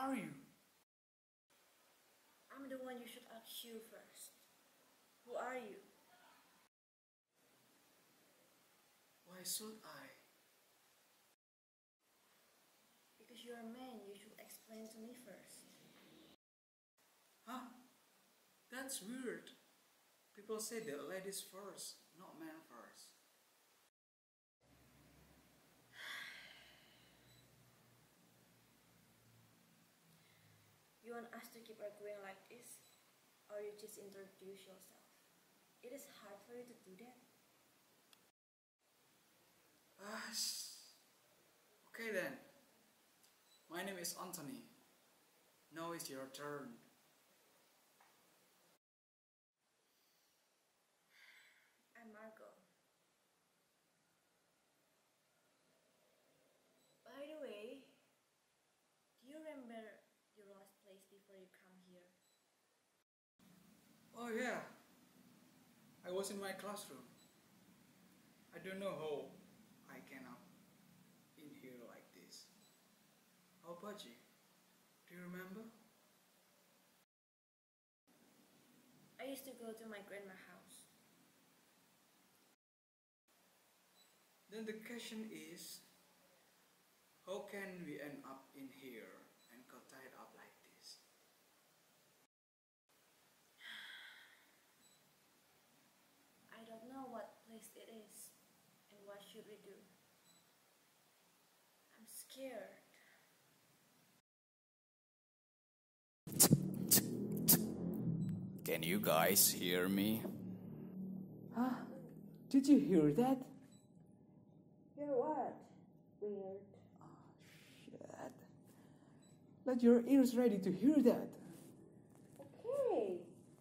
are you? I'm the one you should ask you first. Who are you? Why should I? Because you're a man, you should explain to me first. Huh? That's weird. People say that ladies first, not men first. You want us to keep arguing like this? Or you just introduce yourself? It is hard for you to do that. Okay then. My name is Anthony. Now it's your turn. I'm Margot. By the way, do you remember your last place before you come here? Oh yeah. I was in my classroom. I don't know how I came up in here like this. How about you? Do you remember? I used to go to my grandma's house. Then the question is, how can we end up in here and got tied up like this? I don't know what place it is and what should we do. I'm scared. Can you guys hear me? Huh? Did you hear that? Hear what? Weird. Shit. Let your ears ready to hear that. Okay.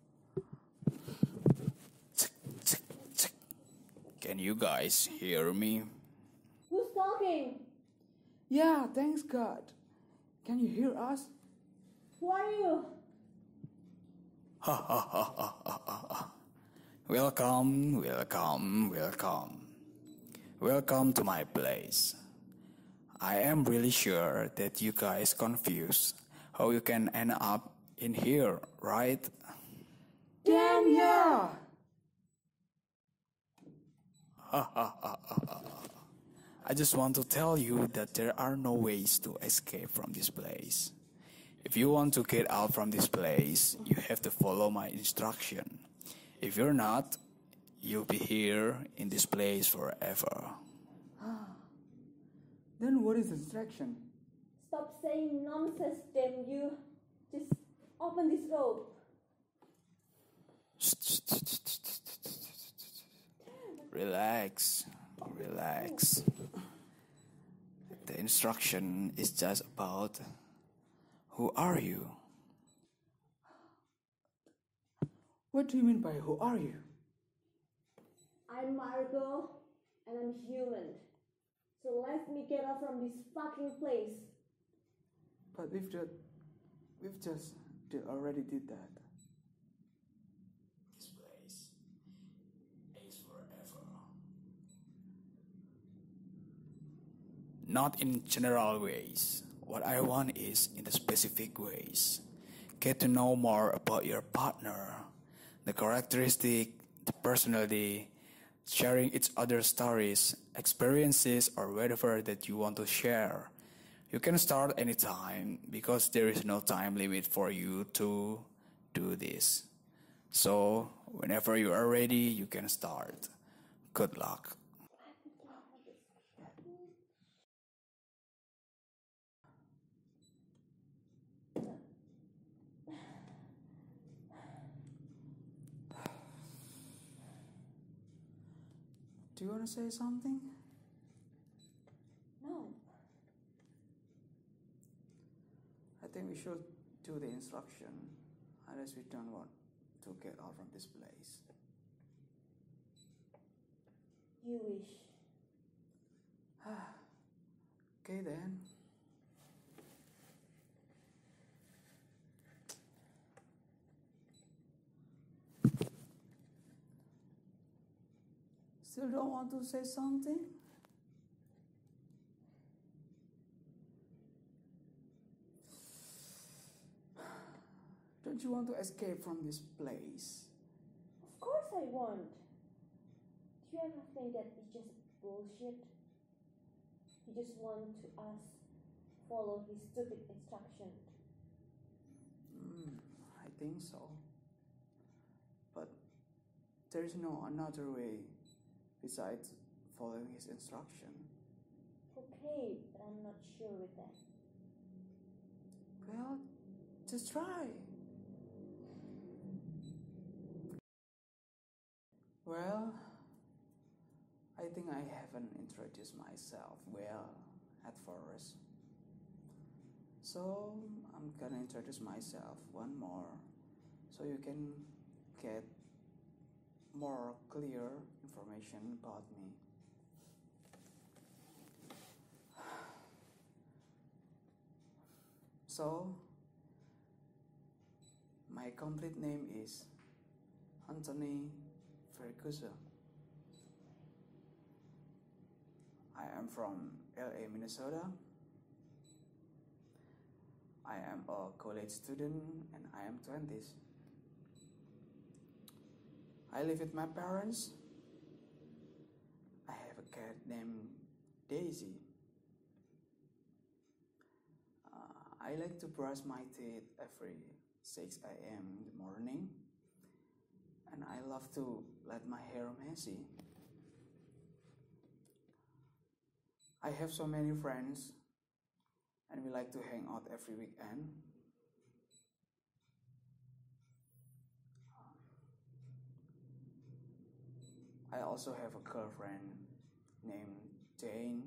Can you guys hear me? Who's talking? Yeah, thanks God. Can you hear us? Who are you? Ha ha ha ha ha ha. Welcome, welcome, welcome. Welcome to my place. I am really sure that you guys confused how you can end up in here, right? Damn yeah! I just want to tell you that there are no ways to escape from this place. If you want to get out from this place, you have to follow my instruction. If you're not, you'll be here in this place forever. Then what is the instruction? Stop saying nonsense, damn you. Just open this rope. Relax, relax. The instruction is just about who are you? What do you mean by who are you? I'm Margot, and I'm human. So let me get out from this fucking place. But we've just already did that. This place is forever. Not in general ways. What I want is in the specific ways. Get to know more about your partner, the characteristic, the personality, sharing each other's stories, experiences, or whatever that you want to share. You can start anytime because there is no time limit for you to do this. So, whenever you are ready, you can start. Good luck. Do you want to say something? No. I think we should do the instruction, unless we don't want to get out from this place. You wish. Okay then. Still don't want to say something? Don't you want to escape from this place? Of course I want. Do you ever think that it's just bullshit? He just wants to us follow his stupid instruction. I think so. But there is no another way besides following his instruction. Okay, but I'm not sure with that. Well, just try. Well, I think I haven't introduced myself well at first. So I'm gonna introduce myself one more so you can get more clear information about me. So, my complete name is Anthony Ferguson. I am from LA, Minnesota. I am a college student and I am 20s. I live with my parents. I have a cat named Daisy. I like to brush my teeth every 6 a.m. in the morning, and I love to let my hair messy. I have so many friends, and we like to hang out every weekend. I also have a girlfriend named Jane.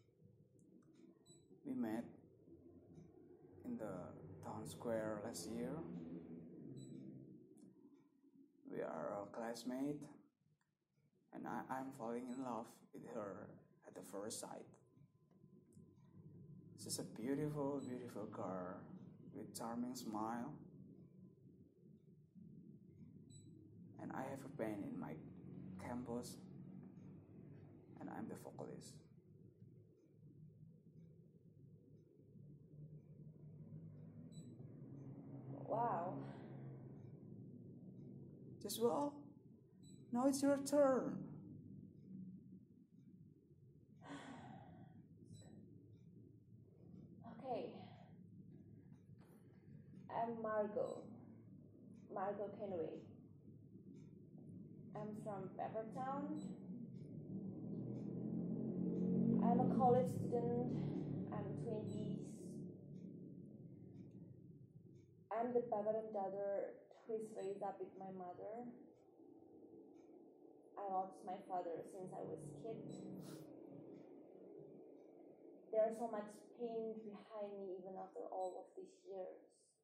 We met in the town square last year. We are a classmate, and I'm falling in love with her at the first sight. She's a beautiful, beautiful girl with charming smile. And I have a band in my campus, and I'm the vocalist. Wow. Just well, now it's your turn. Okay. I'm Margot Kenway. I'm from Peppertown. I'm a college student. I'm 20s. I'm the Peppertown daughter who is raised up with my mother. I lost my father since I was a kid. There's so much pain behind me even after all of these years.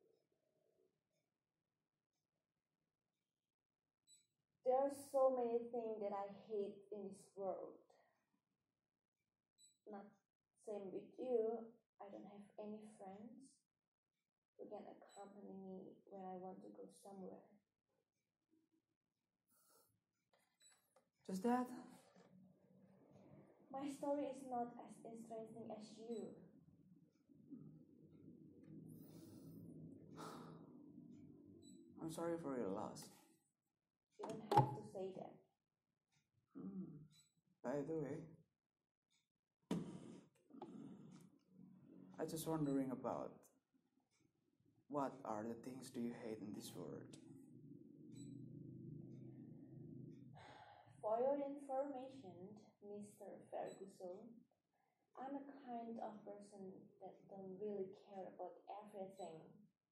There are so many things that I hate in this world. Not same with you. I don't have any friends who can accompany me when I want to go somewhere. Just that? My story is not as interesting as you. I'm sorry for your loss. You don't have to say that. By the way, I just wondering about what are the things do you hate in this world? For your information, Mr. Ferguson, I'm a kind of person that don't really care about everything.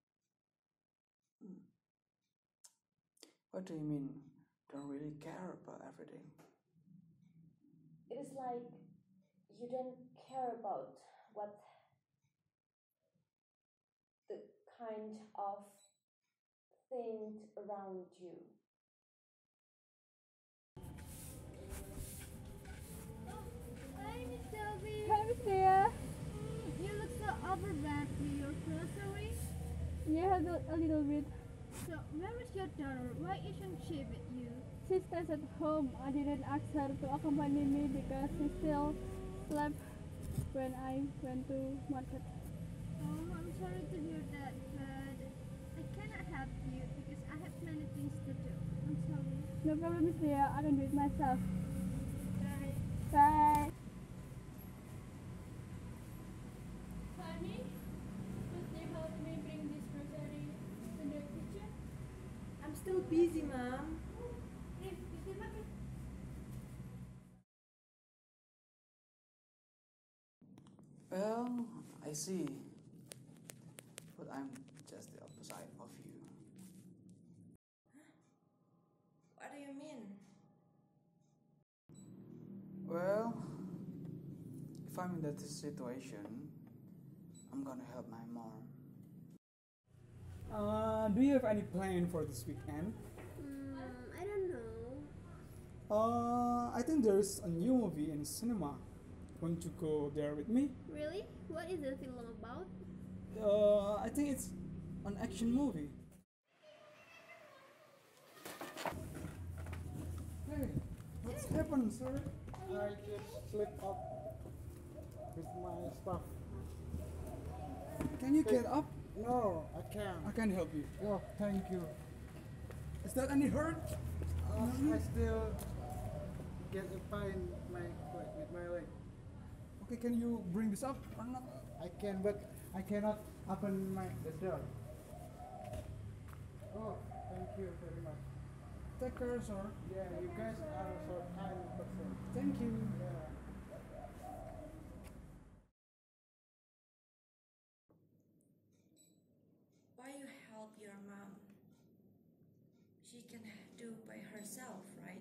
What do you mean, don't really care about everything? It is like you don't care about what the kind of things around you. Hi, Miss Sylvie. Hi, Miss Thea. You look so overwhelmed with your groceries. Yeah, a little bit. So, where is your daughter? Why isn't she with you? She stays at home. I didn't ask her to accompany me because she still slept when I went to market. Oh, I'm sorry to hear that, but I cannot help you. No problem, Miss Leah. I can do it myself. Bye. Bye. Honey, could you help me bring this grocery to the kitchen? I'm still busy, Mom. Well, I see. But I'm just the opposite of you. What do you mean? Well, if I'm in that situation, I'm gonna help my mom. Do you have any plan for this weekend? I don't know. I think there's a new movie in cinema. Want to go there with me? Really? What is the film about? I think it's an action movie. Hey, what's happened, sir? I just slipped up with my stuff. Can you get up? No, I can't. I can help you. Oh, thank you. Is that any hurt? I still get a pain with my leg. Okay, can you bring this up or not? I can, but I cannot open the door. Oh, thank you very much. Take care, sir. Yeah, you guys are so kind person. Thank you. Yeah. Why you help your mom? She can do by herself, right?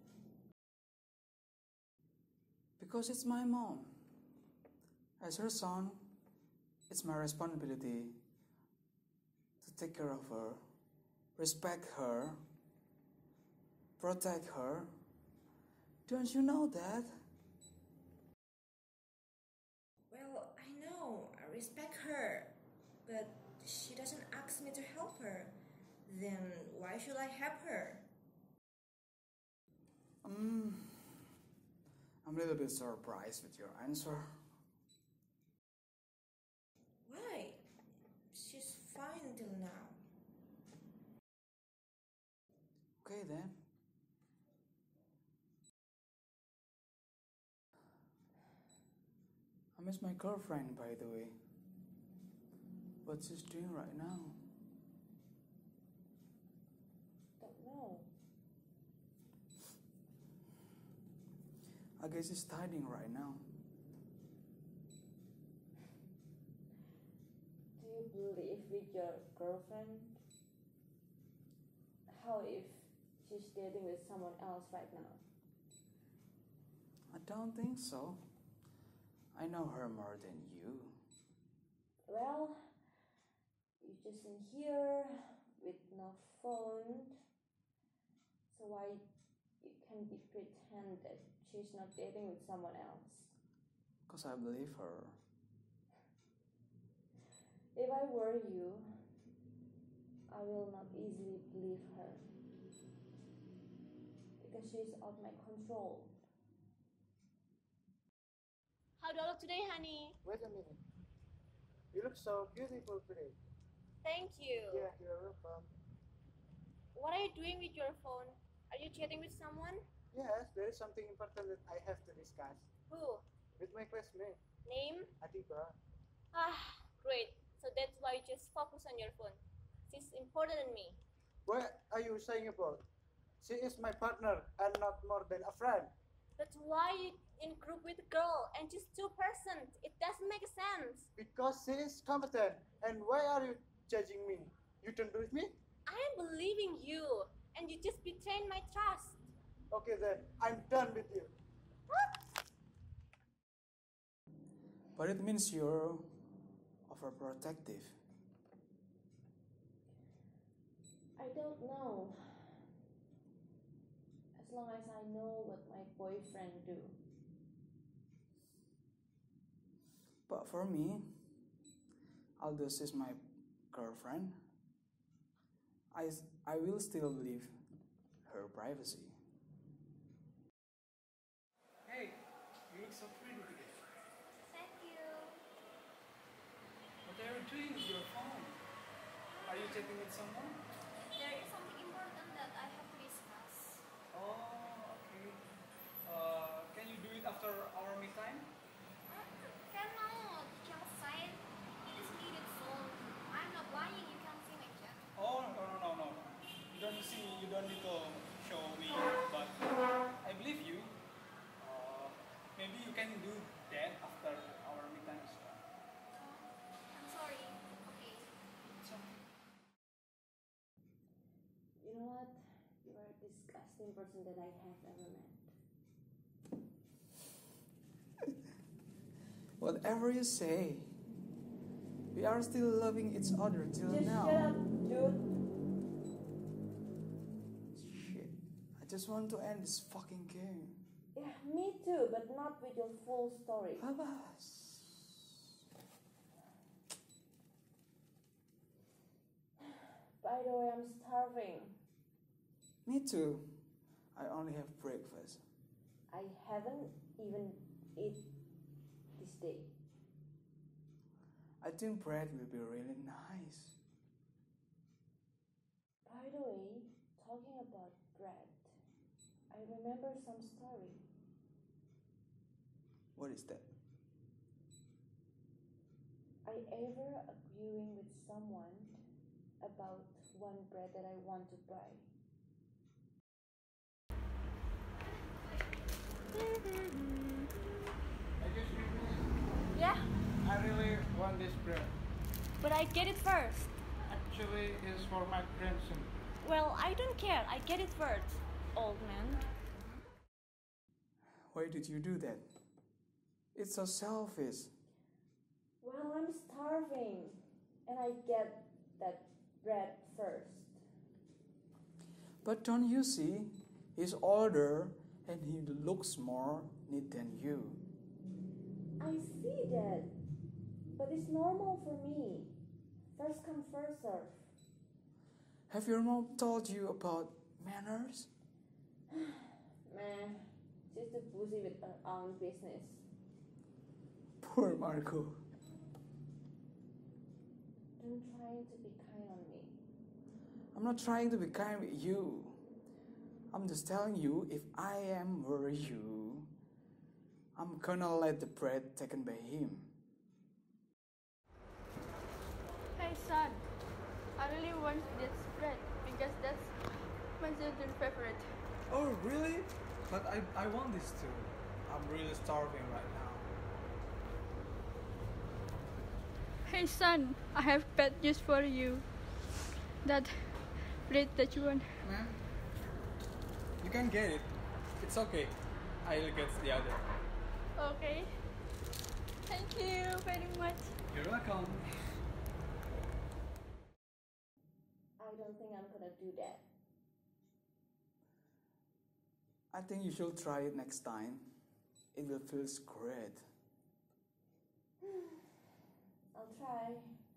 Because it's my mom. As her son, it's my responsibility to take care of her, respect her, protect her. Don't you know that? Well, I know, I respect her, but she doesn't ask me to help her. Then why should I help her? I'm a little bit surprised with your answer. Why? She's fine until now. Okay then. I miss my girlfriend, by the way. What she's doing right now? Don't know. I guess she's studying right now. Do you live with your girlfriend? How if she's dating with someone else right now? I don't think so. I know her more than you. Well, you just in here with no phone, so why you can be pretend that she's not dating with someone else? Because I believe her. If I were you, I will not easily believe her because she's out my control. How do I look today, honey? Wait a minute. You look so beautiful today. Thank you. Yeah, you're welcome. What are you doing with your phone? Are you chatting with someone? Yes, there is something important that I have to discuss Who? with my classmate, Name? Adiba. Ah, great. So that's why you just focus on your phone. She's important than me. What are you saying about? She is my partner and not more than a friend. That's why you in group with a girl and she's 2%. It doesn't make sense. Because she is competent. And why are you judging me? You don't believe me? I am believing you and you just betrayed my trust. Okay then, I'm done with you. But it means you're overprotective. I don't know. As long as I know what my boyfriend do. But for me, although she's my girlfriend, I will still leave her privacy. Hey, you look so pretty today. Thank you. What are you doing with your phone? Are you chatting with someone? There is something important that I have to discuss. same person that I have ever met. Whatever you say, we are still loving each other till Just now. shut up, dude. Shit. I just want to end this fucking game. Yeah, me too, but not with your full story. By the way, I'm starving. Me too. I only have breakfast. I haven't even eaten this day. I think bread will be really nice. By the way, talking about bread, I remember some story. What is that? I ever arguing with someone about one bread that I want to buy. Excuse me, Yeah, I really want this bread. but I get it first. Actually, it's for my grandson. Well, I don't care. I get it first, old man. Why did you do that? It's so selfish. Well, I'm starving, and I get that bread first. But don't you see? He's older and he looks more neat than you. I see that, but it's normal for me. First come, first serve. Have your mom told you about manners? Meh, she's too busy with her own business. Poor Marco. Don't try to be kind on me. I'm not trying to be kind with you. I'm just telling you, if I were you, I'm gonna let the bread taken by him. Hey son, I really want this bread because that's my children's favorite. Oh, really? But I want this too. I'm really starving right now. Hey son, I have bad news for you. That bread that you want. Ma'am, you can get it. It's okay. I'll get the other. Okay. Thank you very much. You're welcome. I don't think I'm gonna do that. I think you should try it next time. It will feel great. I'll try.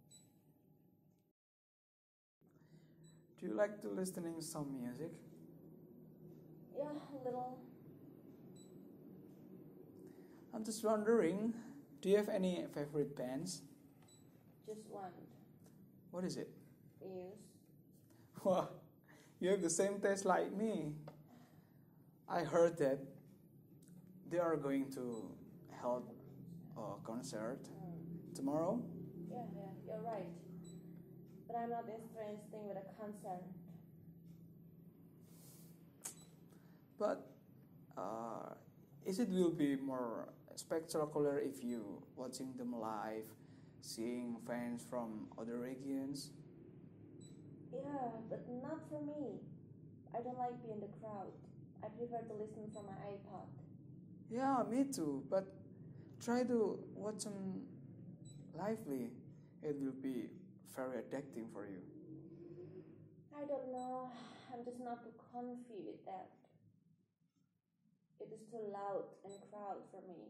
Do you like to listening some music? Yeah, a little. I'm just wondering, do you have any favorite bands? Just one. What is it? Muse. Wow, you have the same taste like me. I heard that they are going to hold a concert tomorrow. Yeah, you're right. But I'm not interested with a concert. But is it will be more spectacular if you watching them live, seeing fans from other regions? Yeah, but not for me. I don't like being in the crowd. I prefer to listen from my iPod. Yeah, me too. But try to watch them lively. It will be very addicting for you. I don't know. I'm just not too comfy with that. It is too loud and crowd for me.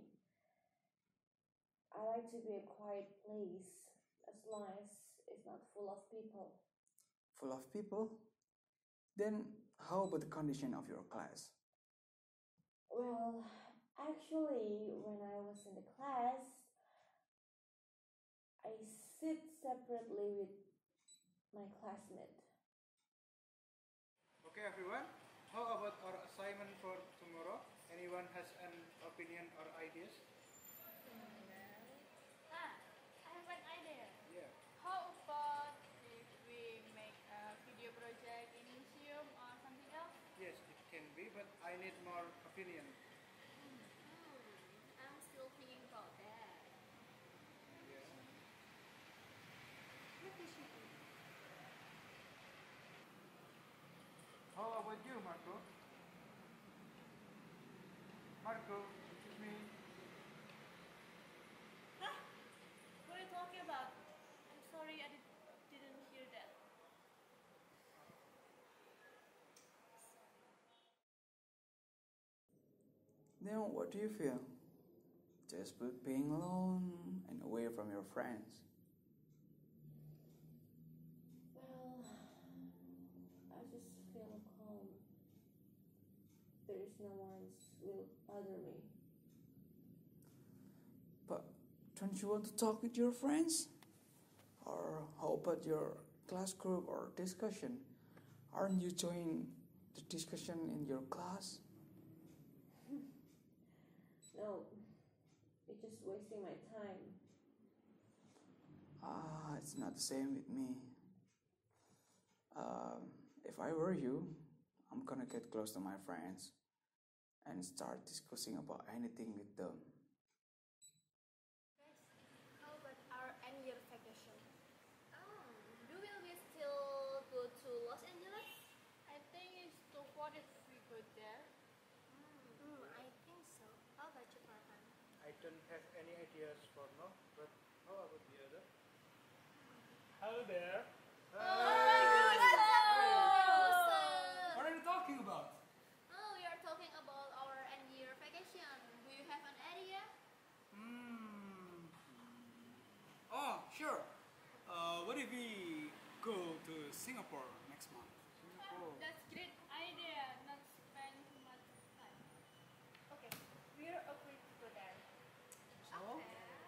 I like to be a quiet place as long as it's not full of people. Full of people? Then how about the condition of your class? Well, actually, when I was in the class, I sit separately with my classmate. Okay, everyone. How about our assignment for tomorrow? Anyone has an opinion or ideas? I have an idea. Yeah. How about if we make a video project in museum or something else? Yes, it can be, but I need more opinion. I'm still thinking about that. Yeah. How about you, Marco? Marco, excuse me. Huh? What are you talking about? I'm sorry, I didn't hear that. Then what do you feel? Just being alone and away from your friends. Well, I just feel calm. There is no one will bother me. But don't you want to talk with your friends? Or how about your class group or discussion? Aren't you joining the discussion in your class? No, it's just wasting my time. It's not the same with me. If I were you, I'm gonna get close to my friends and start discussing about anything with them. How about our annual vacation? Will we still go to Los Angeles? I think it's too hot if we go there. I think so. How about you, Farhan? I don't have any ideas for now, but how about the other? Hello there. What are you talking about? Oh, we are talking about our annual vacation. Do you have an idea? Oh, sure. What if we go to Singapore next month? That's great idea. Not spend too much time. Okay, we are agreed to go there. So?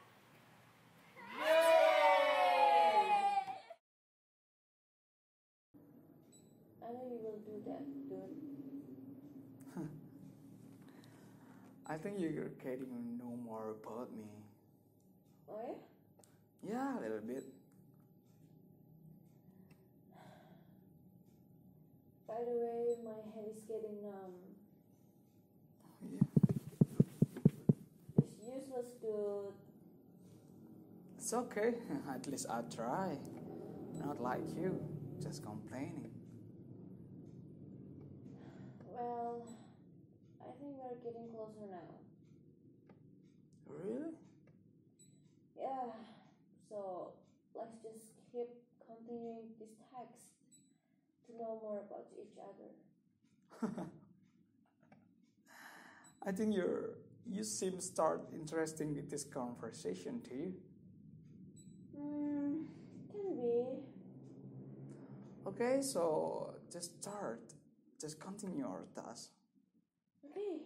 I know you will do that, dude. I think you're getting to know more about me. Oh yeah? Yeah, a little bit. By the way, my head is getting numb. Yeah. It's useless, dude. It's okay. At least I try. Not like you, just complaining. Well, I think we're getting closer now. Really? Yeah, so let's just keep continuing this text to know more about each other. I think you seem start interesting with this conversation too. Can be. Okay, so just start. Just continue our task. Okay.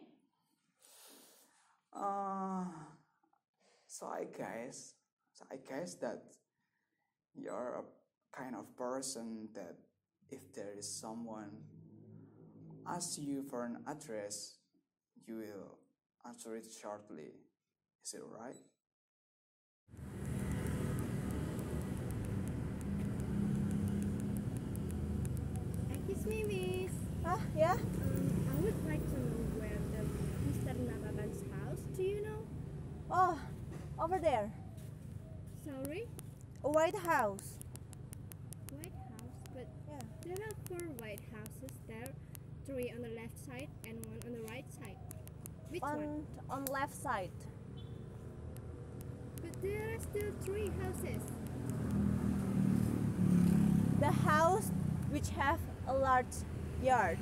So I guess that you're a kind of person that if there is someone asks you for an address, you will answer it shortly. Is it right? Excuse me, miss. Yeah? I would like to know where the Mr. Nababan's house. Do you know? Oh, over there. Sorry? A White House. White House? But Yeah. there are 4 White Houses there. 3 on the left side and 1 on the right side. Which one? On left side. But there are still 3 houses. The house which have a large yard.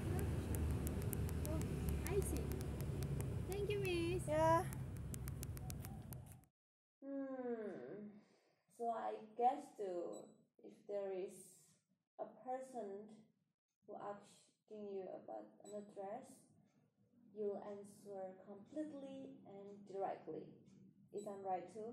Oh, I see. Thank you, miss. Yeah. So I guess too, if there is a person who asking you about an address, you'll answer completely and directly. Is that right too?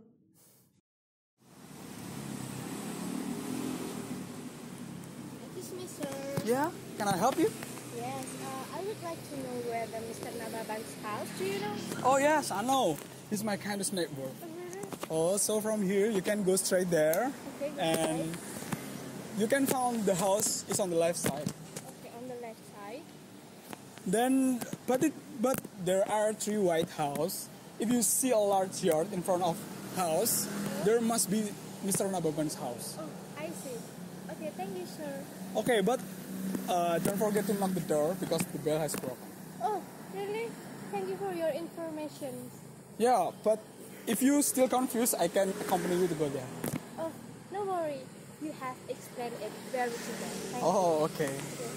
Excuse me, sir. Yeah, can I help you? Yes, I would like to know where the Mr. Nababan's house. Do you know? Oh yes, I know. He's my campus neighbor. Oh, so from here you can go straight there, Okay, and you can find the house is on the left side. Okay, on the left side. Then, but there are 3 white house. If you see a large yard in front of house, there must be Mr. Nababan's house. Oh, I see. Okay, thank you, sir. Okay, but don't forget to knock the door because the bell has broken. Oh, really? Thank you you for your information. Yeah, but if you still confused, I can accompany you to go there. Oh, no worry. You have explained it very well. Thank you. Oh, okay.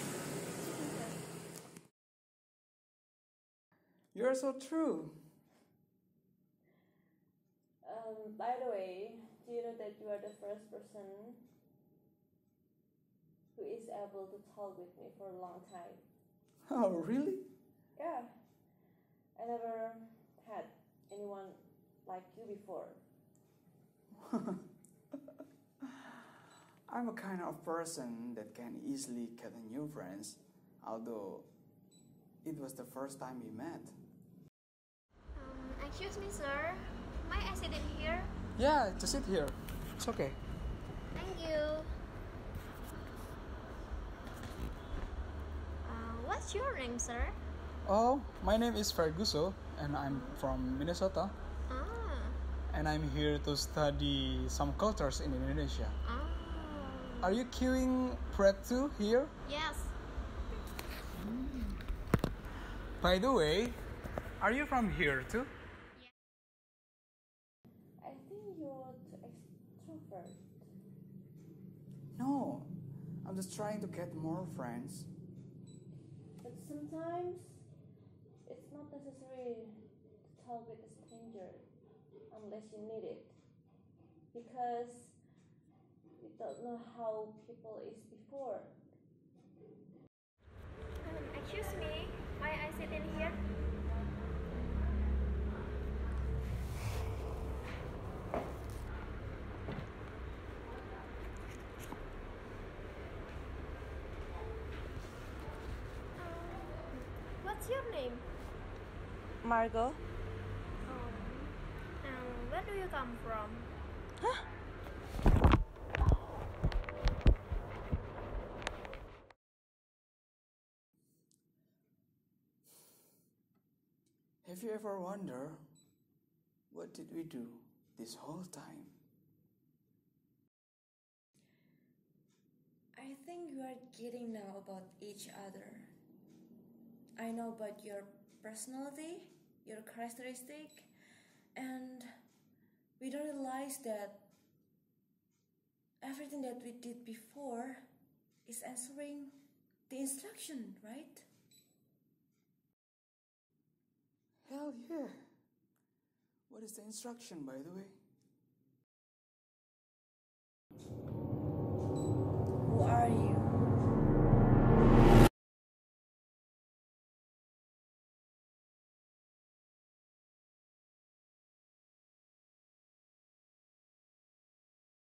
You're so true. By the way, do you know that you are the first person who is able to talk with me for a long time? Oh, really? Yeah, I never had anyone like you before. I'm a kind of person that can easily get new friends, although it was the first time we met. Excuse me, sir. May I sit in here? Yeah, just sit here. It's okay. Thank you. What's your name, sir? Oh, my name is Ferguso, and I'm from Minnesota. Ah. And I'm here to study some cultures in Indonesia. Ah. Are you queuing bread too here? Yes. By the way, are you from here too? I think you're too extrovert. No, I'm just trying to get more friends. But sometimes it's not necessary to talk with a stranger unless you need it. Because you don't know how people is before. Excuse me. May I sit in here? What's your name? Margot? Where do you come from? Have you ever wondered, what did we do this whole time? I think you are getting now about each other. I know about your personality, your characteristic, and we don't realize that everything that we did before is answering the instruction, right? Hell yeah. What is the instruction, by the way?